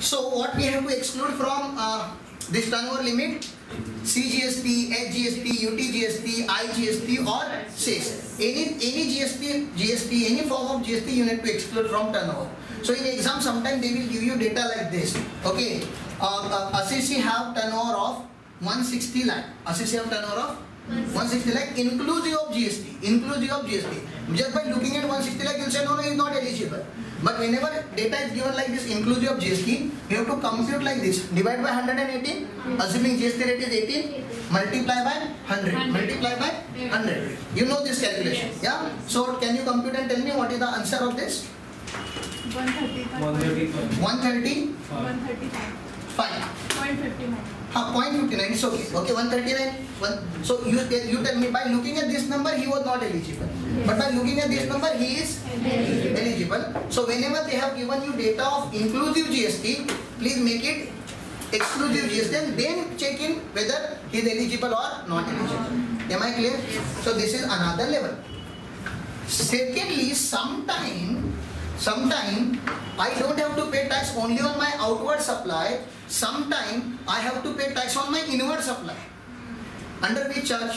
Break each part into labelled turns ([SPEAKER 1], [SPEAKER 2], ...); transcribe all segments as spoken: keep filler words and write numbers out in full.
[SPEAKER 1] So what we have to exclude from uh, this turnover limit? C G S T, H G S T, U T G S T, I G S T or sales. Any any G S T, G S T, any form of G S T you need to exclude from turnover. So in exam sometimes they will give you data like this. Okay, uh, uh, S S C have turnover of one hundred sixty lakh. S S C have turnover of one hundred sixty lakh inclusive of G S T. Inclusive of G S T. Just by looking at one hundred sixty lakh you will say no, no, he is not eligible. But whenever data is given like this inclusive of G S T, you have to compute like this. Divide by one hundred eighteen, assuming G S T rate is eighteen, multiply by one hundred, multiply by one hundred. You know this calculation, yeah? So can you compute and tell me what is the answer of this?
[SPEAKER 2] one thirty.
[SPEAKER 1] one thirty?
[SPEAKER 2] one thirty-five.
[SPEAKER 1] Fine.
[SPEAKER 2] zero point five nine.
[SPEAKER 1] Uh, zero point five nine is okay. Okay, one thirty-nine. One, so you, you tell me by looking at this number he was not eligible. Yes. But by looking at this number he is eligible. eligible. So whenever they have given you data of inclusive G S T, please make it exclusive G S T and then check in whether he is eligible or not eligible. Am I clear? So this is another level. Secondly, sometime, sometime I don't have to pay tax only on my outward supply. Sometime I have to pay tax on my inward supply. Under which charge?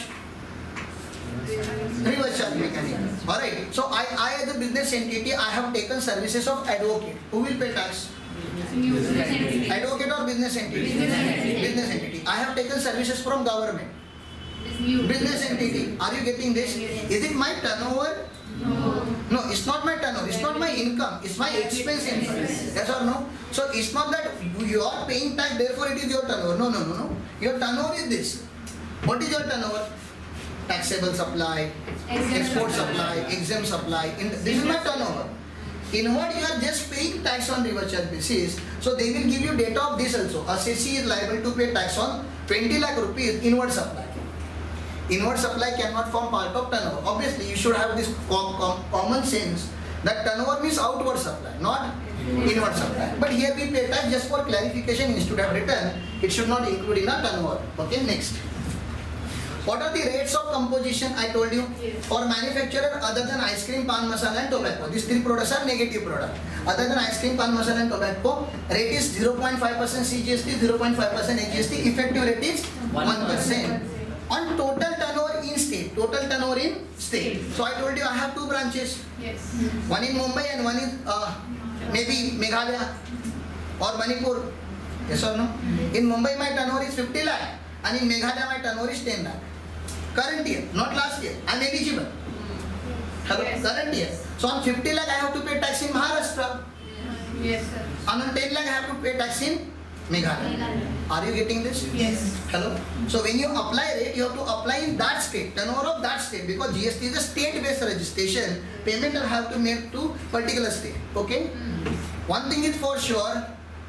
[SPEAKER 1] Reverse charge mechanism. Alright. So I, I as a business entity, I have taken services of advocate. Who will pay tax? Advocate or business entity? Business entity. I have taken services from government. Business entity. Are you getting this? Is it my turnover? No. No, it's not my turnover. It's not my income. It's my expense income. Yes or no? So it's not that you are paying tax, therefore it is your turnover. No, no, no, no. Your turnover is this. What is your turnover? Taxable supply, export supply, exempt supply. This is my turnover. Inward, you are just paying tax on reverse charge basis. So they will give you data of this also. S S C is liable to pay tax on twenty lakh rupees inward supply. Inward supply cannot form part of turnover. Obviously, you should have this com com common sense that turnover means outward supply, not inward supply. But here we pay tax just for clarification. Instead of written, it should not include in a turnover. Okay, next. What are the rates of composition? I told you. For manufacturer other than ice cream, pan masala and tobacco. These three products are negative products. Other than ice cream, pan masala and tobacco, rate is zero point five percent C G S T, zero point five percent H G S T. Effective rate is one percent. On total turnover in state. Total turnover in state. So I told you I have two branches.
[SPEAKER 2] Yes.
[SPEAKER 1] One in Mumbai and one in uh, maybe Meghalaya or Manipur. Yes or no? In Mumbai my turnover is fifty lakh and in Meghalaya my turnover is ten lakh. Current year, not last year. I am eligible. Hello? Yes. Current year. So on fifty lakh I have to pay tax in Maharashtra.
[SPEAKER 2] Yes, sir.
[SPEAKER 1] And on ten lakh I have to pay tax in Meghalaya. Are you getting this?
[SPEAKER 2] Yes.
[SPEAKER 1] Hello? So when you apply rate, you have to apply in that state, turnover of that state, because G S T is a state-based registration. Payment will have to make to particular state. Okay? Mm. One thing is for sure,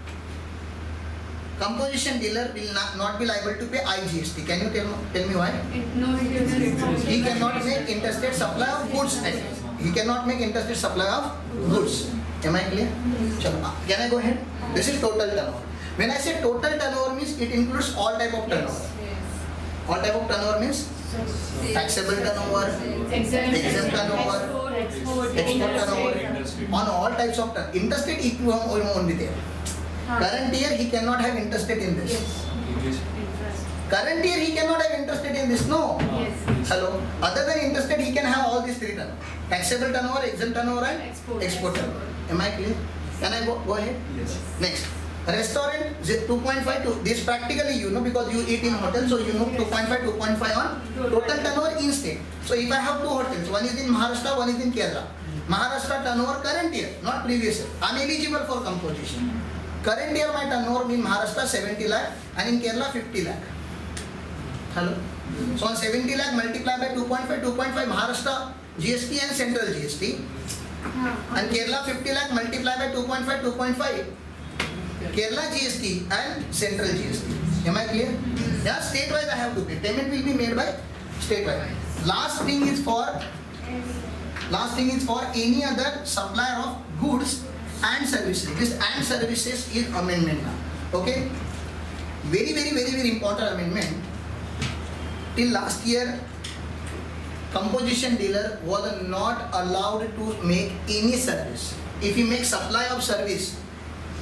[SPEAKER 1] composition dealer will not, not be liable to pay I G S T. Can you tell, tell me why?
[SPEAKER 2] It, no, it
[SPEAKER 1] he cannot make interstate supply of goods. He cannot make interstate supply of goods. Am I clear? Mm. Can I go ahead? This is total turnover. When I say total turnover means it includes all type of turnover.
[SPEAKER 2] Yes, yes.
[SPEAKER 1] All type of turnover means taxable turnover, exempt turnover, export turnover, on all types of turnover. Interstate equivalent only there. Current year he cannot have interstate in this.
[SPEAKER 2] Yes.
[SPEAKER 1] Current year he cannot have interstate in this. No.
[SPEAKER 2] Yes.
[SPEAKER 1] Hello. Other than interstate he can have all these three turnover. Taxable turnover, exempt turnover and export, export turnover. Am I clear? Can I go, go ahead?
[SPEAKER 3] Yes.
[SPEAKER 1] Next. Restaurant two point five to this practically you know because you eat in hotel, so you know two point five, two point five on total turnover in state. So if I have two hotels, one is in Maharashtra, one is in Kerala. Maharashtra turnover current year, not previous year. I am eligible for composition. Current year my turnover in Maharashtra seventy lakh and in Kerala fifty lakh. Hello. So on seventy lakh multiplied by two point five, two point five Maharashtra G S T and central G S T. And Kerala fifty lakh multiplied by two point five, two point five. Kerala G S T and central G S T. Am I clear? Yeah, state wise I have to pay. Payment will be made by state wise. Last thing is for last thing is for any other supplier of goods and services. This and services is amendment now. Okay? Very, very, very, very important amendment. Till last year, composition dealer was not allowed to make any service. If he makes supply of service,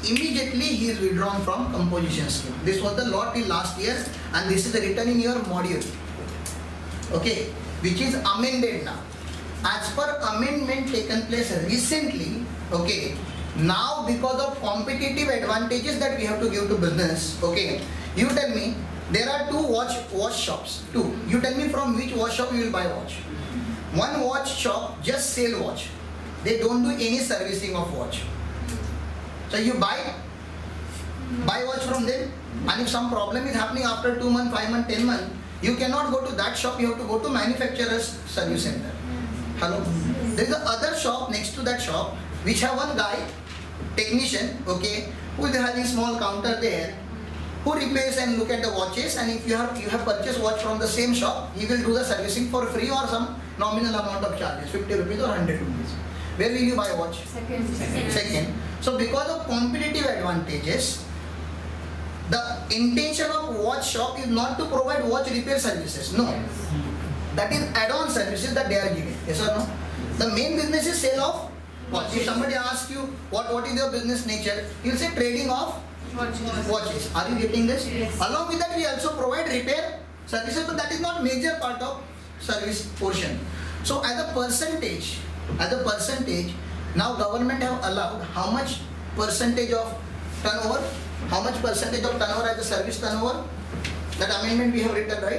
[SPEAKER 1] immediately he is withdrawn from composition scheme. This was the law till last year, and this is written in your module. Okay, which is amended now. As per amendment taken place recently, okay, now because of competitive advantages that we have to give to business, okay, you tell me, there are two watch watch shops, two. You tell me from which watch shop you will buy watch. One watch shop just sell watch. They don't do any servicing of watch. So you buy, buy watch from them, and if some problem is happening after two months, five months, ten months, you cannot go to that shop, you have to go to manufacturer's service center. Hello? There is a other shop next to that shop, which have one guy, technician, okay, who is having small counter there, who repairs and look at the watches, and if you have you have purchased watch from the same shop, he will do the servicing for free or some nominal amount of charges, fifty rupees or one hundred rupees. Where will you buy a watch?
[SPEAKER 2] Second. Second.
[SPEAKER 1] Second. So because of competitive advantages, the intention of watch shop is not to provide watch repair services. No. That is add-on services that they are giving. Yes or no? The main business is sale of watch. If somebody asks you what, what is your business nature, you will say trading of
[SPEAKER 2] Watches.
[SPEAKER 1] watches. Are you getting this?
[SPEAKER 2] Yes.
[SPEAKER 1] Along with that, we also provide repair services, but that is not major part of service portion. So as a percentage, as a percentage, now government have allowed how much percentage of turnover, how much percentage of turnover as a service turnover? That amendment we have written, right?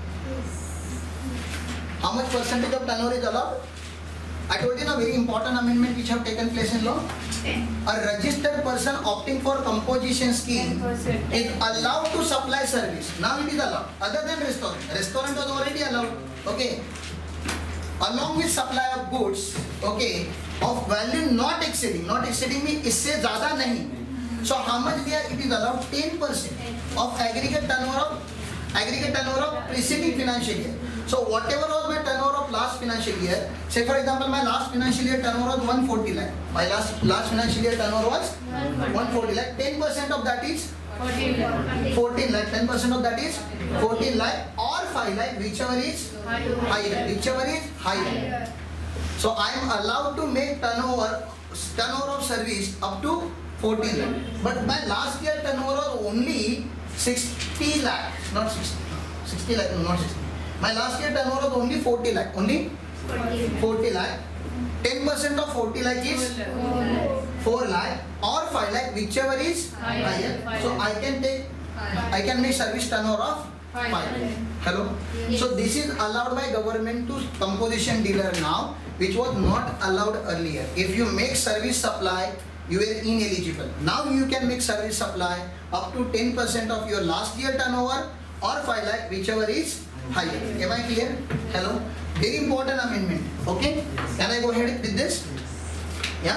[SPEAKER 1] How much percentage of turnover is allowed? I told you a very important amendment which have taken place in law. A registered person opting for composition scheme is allowed to supply service. Now it is allowed. Other than restaurant. Restaurant was already allowed. Okay. Along with supply of goods, okay, of value not exceeding. Not exceeding means isse zyada nahi. So how much they are? It is allowed ten percent of aggregate turnover of aggregate turnover of preceding financial year. So whatever was my turnover of last financial year, say for example my last financial year turnover was one forty lakh. My last last financial year turnover was one forty lakh. ten percent of that is fourteen lakh. ten percent of that is fourteen lakh or five lakh, whichever is higher. Whichever is higher. So I am allowed to make turnover turnover of service up to fourteen lakh. But my last year turnover was only sixty lakh, not sixty. sixty lakh, no, not sixty. My last year turnover was only forty lakh. Only forty lakh. ten percent of forty lakh is four lakh or five lakh, whichever is higher. So I can take, I can make service turnover of five lakh. Hello? So this is allowed by government to composition dealer now, which was not allowed earlier. If you make service supply, you were ineligible. Now you can make service supply up to ten percent of your last year turnover or five lakh, whichever is higher. Am I clear? Hello? Very important amendment. Okay? Can I go ahead with this? Yeah?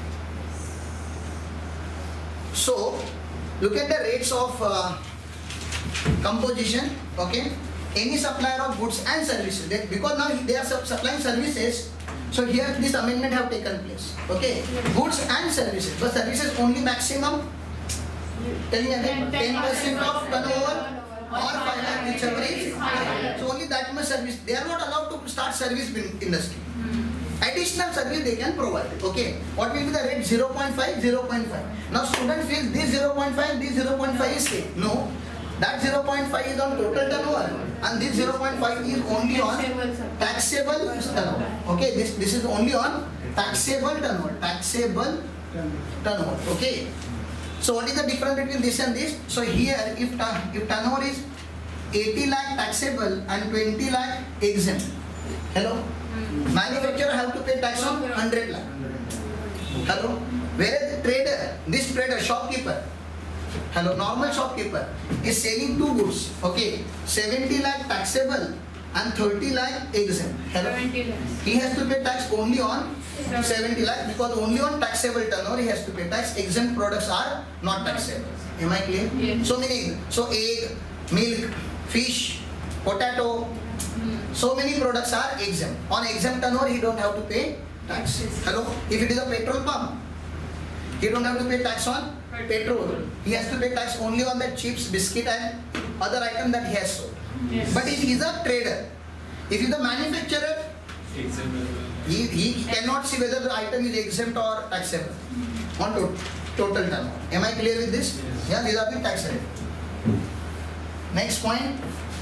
[SPEAKER 1] So, look at the rates of uh, composition. Okay? Any supplier of goods and services. They, because now they are supplying services, so here this amendment have taken place. Okay? Goods and services. But services only maximum, tell me again, ten percent of turnover or five lakh, whichever is higher. So only that much service. They are not allowed to start service industry. Additional service they can provide. Okay. What will be the rate? zero point five, zero point five. Now student feels this zero point five, this zero point five is same. No. That zero point five is on total turnover and this zero point five is only on taxable turnover. Okay. This, this is only on taxable turnover. Taxable turnover. Okay. So what is the difference between this and this? So here, if, if turnover is eighty lakh taxable and twenty lakh exempt, hello? Mm. Manufacturer have to pay tax on one hundred lakh. Hello? Whereas the trader, this trader, shopkeeper, hello, normal shopkeeper is selling two goods, okay, seventy lakh taxable and thirty lakh exempt. Hello? He has to pay tax only on seventy lakh because only on taxable turnover he has to pay tax. Exempt products are not taxable. Am I clear? Yes. So many, so egg, milk, fish, potato, mm. so many products are exempt. On exempt turnover he don't have to pay tax. Hello? If it is a petrol pump, he don't have to pay tax on petrol. He has to pay tax only on the chips, biscuit and other item that he has sold. Yes. But if he is a trader, if he is a manufacturer, He, he cannot see whether the item is exempt or taxable. On to total turnover. Am I clear with this?
[SPEAKER 2] Yes.
[SPEAKER 1] Yeah, these are the tax rate. Next point.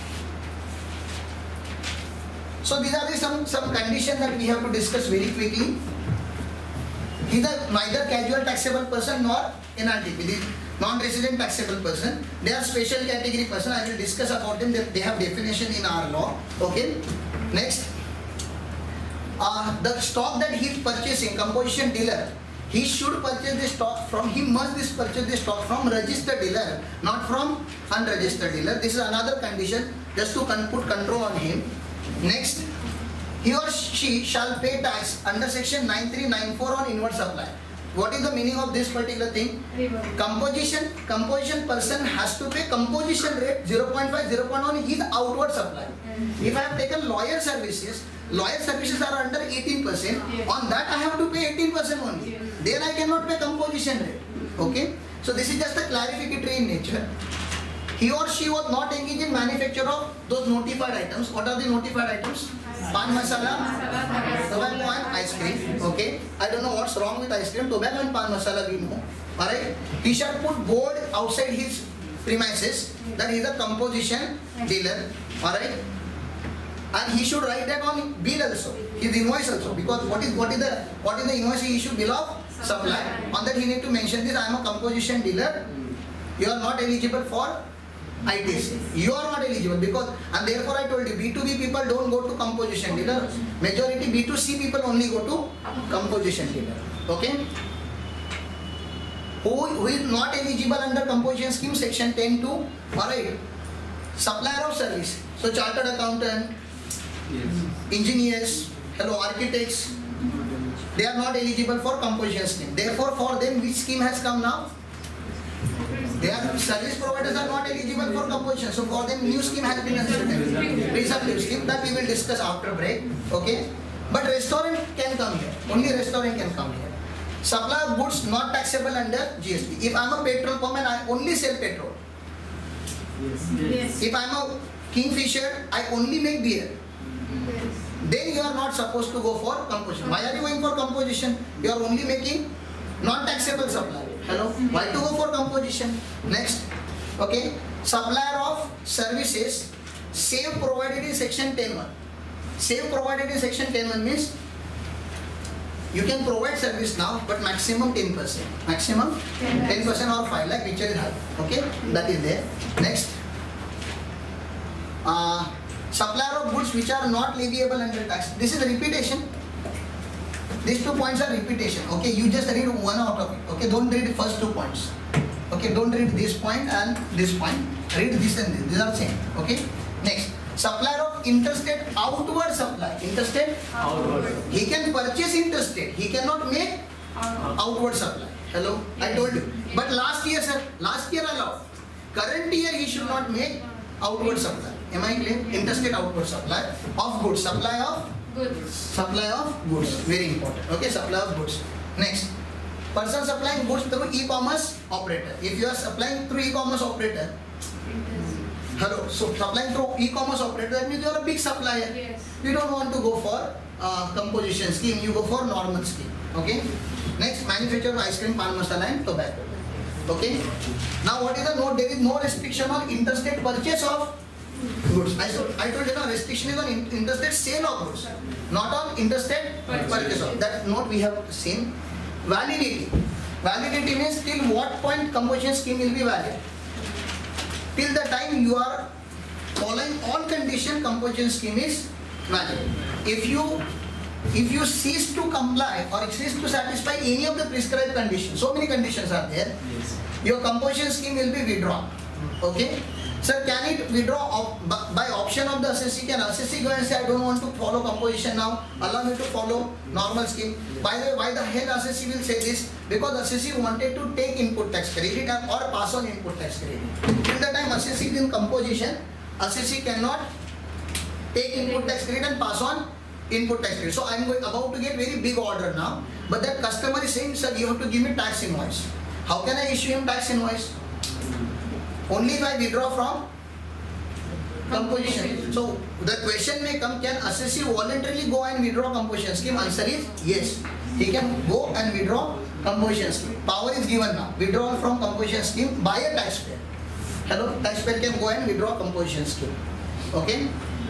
[SPEAKER 1] So these are the some some conditions that we have to discuss very quickly. He is neither casual taxable person nor N R T P. The non-resident taxable person. They are special category person. I will discuss about them. They, they have definition in our law. Okay. Next. Uh, the stock that he is purchasing, composition dealer, he should purchase the stock from, he must this purchase the stock from registered dealer, not from unregistered dealer. This is another condition just to con put control on him. Next, he or she shall pay tax under section nine three nine four on inward supply. What is the meaning of this particular thing? Composition, composition person has to pay composition rate zero point five, zero point one on his outward supply. If I have taken lawyer services, lawyer services are under eighteen percent.
[SPEAKER 2] Yes.
[SPEAKER 1] On that I have to pay eighteen percent only.
[SPEAKER 2] Yes.
[SPEAKER 1] Then I cannot pay composition rate. Okay. So this is just a clarificatory in nature. He or she was not engaged in manufacture of those notified items. What are the notified items? Pan masala, tobacco and ice cream. Okay. I don't know what's wrong with ice cream. Tobacco and pan masala we know. Alright. He shall put board outside his premises that he is a composition dealer. Alright. And he should write that on bill also, his invoice also, because what is what is the what is the invoice he should bill of supply. On that he need to mention this: I am a composition dealer. You are not eligible for I T C. You are not eligible because, and therefore I told you, B two B people don't go to composition dealer. Majority B two C people only go to composition dealer. Okay. Who who is not eligible under composition scheme section ten two? Alright. Supplier of service. So chartered accountant.
[SPEAKER 2] Yes.
[SPEAKER 1] Engineers, hello, architects, they are not eligible for composition scheme. Therefore, for them, which scheme has come now? They are service providers are not eligible for composition. So for them, new scheme has been instituted. Presumptive scheme that we will discuss after break. Okay, but restaurant can come here. Only restaurant can come here. Supply of goods not taxable under G S T. If I am a petrol pump and I only sell petrol.
[SPEAKER 2] Yes. Yes.
[SPEAKER 1] If I am a kingfisher, I only make beer. Then you are not supposed to go for composition. Why are you going for composition? You are only making non-taxable supply. Hello? Why to go for composition? Next. Okay. Supplier of services, save provided in section ten one. Save provided in section ten one means you can provide service now, but maximum ten percent. Maximum ten percent or five lakh, which is high. Okay. That is there. Next. Uh, Supplier of goods which are not leviable under tax. This is a repetition. These two points are repetition. Okay, you just read one out of it. Okay, don't read the first two points. Okay, don't read this point and this point. Read this and this. These are same. Okay. Next, supplier of interstate outward supply. Interstate
[SPEAKER 2] Outward.
[SPEAKER 1] He can purchase interstate. He cannot make outward supply. Hello, I told you. But last year, sir, last year allowed. Current year he should not make outward supply. Am I clear? Interstate outward supply of goods. Supply of
[SPEAKER 2] Goods.
[SPEAKER 1] supply of goods. Very important. Okay, supply of goods. Next, person supplying goods through e-commerce operator. If you are supplying through e-commerce operator, hello. So supplying through e-commerce operator, that means you are a big supplier.
[SPEAKER 2] Yes.
[SPEAKER 1] You don't want to go for uh, composition scheme. You go for normal scheme. Okay. Next, manufacture of ice cream, pan masala, and tobacco. Okay. Now, what is the note? There is no restriction on interstate purchase of goods. I told, I told you no restriction is on in, interstate sale of goods, not on interstate purchase of. That note we have seen. Validity. Validity means till what point composition scheme will be valid. Till the time you are following all condition, composition scheme is valid. If you if you cease to comply or cease to satisfy any of the prescribed conditions, so many conditions are there,
[SPEAKER 2] Yes.
[SPEAKER 1] your composition scheme will be withdrawn. Okay? Sir, can it withdraw op by option of the assessee? Can assessee go and say, I don't want to follow composition now, allow me to follow normal scheme? By the way, why the hell assessee will say this? Because assessee wanted to take input tax credit and or pass on input tax credit. Till the time assessee is in composition, assessee cannot take input tax credit and pass on input tax credit. So I am going about to get very big order now, but that customer is saying, sir, you have to give me tax invoice. How can I issue him tax invoice? Only if I withdraw from composition. So the question may come, can assessee voluntarily go and withdraw composition scheme? Answer is yes. He can go and withdraw Composition scheme. Power is given now. Withdrawal from composition scheme by a taxpayer. Hello, taxpayer can go and withdraw composition scheme. Okay.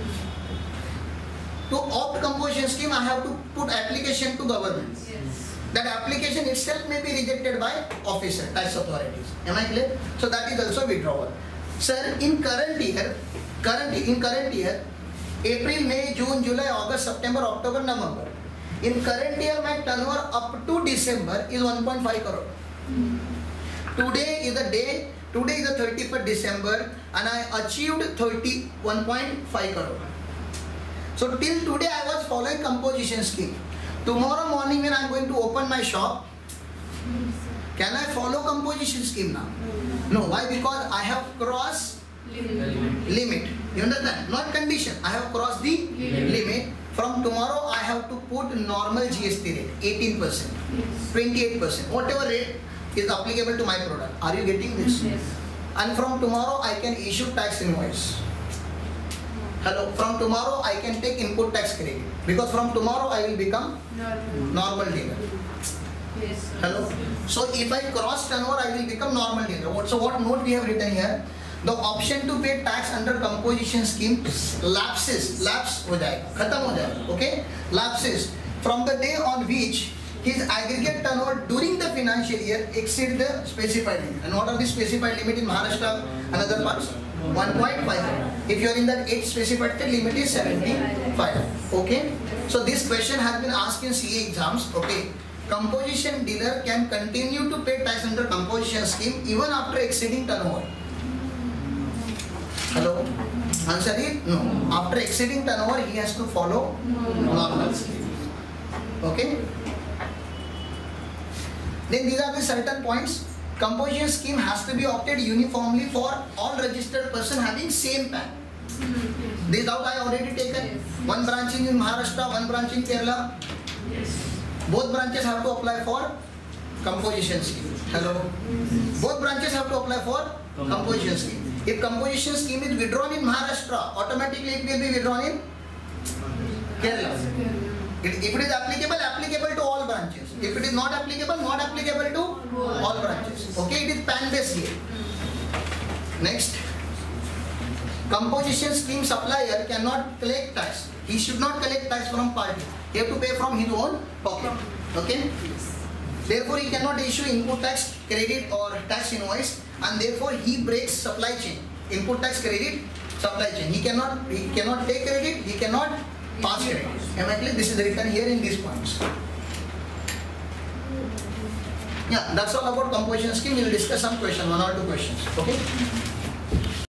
[SPEAKER 1] To opt composition scheme, I have to put application to government.
[SPEAKER 3] Yes.
[SPEAKER 1] That application itself may be rejected by officer, tax authorities. Am I clear? So that is also withdrawal. Sir, in current year, current in current year, April, May, June, July, August, September, October, November. In current year, my turnover up to December is one point five crore. Today is the day. Today is the thirty-first December, and I achieved thirty-one point five crore. So till today, I was following composition scheme. Tomorrow morning, when I am going to open my shop, can I follow composition scheme now? No. Why? Because I have crossed
[SPEAKER 3] Limit.
[SPEAKER 1] limit. You understand? Not condition. I have crossed the
[SPEAKER 3] Limit.
[SPEAKER 1] limit. From tomorrow, I have to put normal G S T rate, eighteen percent,
[SPEAKER 3] Yes.
[SPEAKER 1] twenty-eight percent, whatever rate is applicable to my product. Are you getting this?
[SPEAKER 3] Yes.
[SPEAKER 1] And from tomorrow, I can issue tax invoice. Hello. From tomorrow, I can take input tax credit, because from tomorrow, I will become
[SPEAKER 3] Normal.
[SPEAKER 1] normal dealer.
[SPEAKER 3] Yes.
[SPEAKER 1] Hello. So if I cross turnover, I will become normal dealer. What- So what note we have written here? The option to pay tax under composition scheme lapses, lapse हो जाएगा, खत्म हो जाएगा, okay? Lapses from the day on which his aggregate turnover during the financial year exceed the specified limit. And what are the specified limit in Maharashtra and other parts? one point five. If you are in that eight specified, the limit is seventy-five. Okay? So this question has been asked in C A exams. Okay? Composition dealer can continue to pay tax under composition scheme even after exceeding turnover. Hello? Answer is no. After exceeding turnover, he has to follow normal scheme. Okay? Then these are the certain points. Composition scheme has to be opted uniformly for all registered person having same P A N. This out I already taken. One branch in Maharashtra, one branch in Kerala.
[SPEAKER 3] Yes.
[SPEAKER 1] Both branches have to apply for composition scheme. Hello? Both branches have to apply for composition scheme. If composition scheme is withdrawn in Maharashtra, automatically it will be withdrawn in Kerala. It, if it is applicable, applicable to all branches. If it is not applicable, not applicable to all branches. Okay, it is P A N based here. Next. Composition scheme supplier cannot collect tax. He should not collect tax from party. He have to pay from his own pocket. Okay? Therefore, he cannot issue input tax credit or tax invoice, and therefore he breaks supply chain. Input tax credit, supply chain. He cannot, he cannot take credit. He cannot pass credit. Am I clear? This is written here in these points. Yeah, that's all about composition scheme. We will discuss some question, one or two questions. Okay?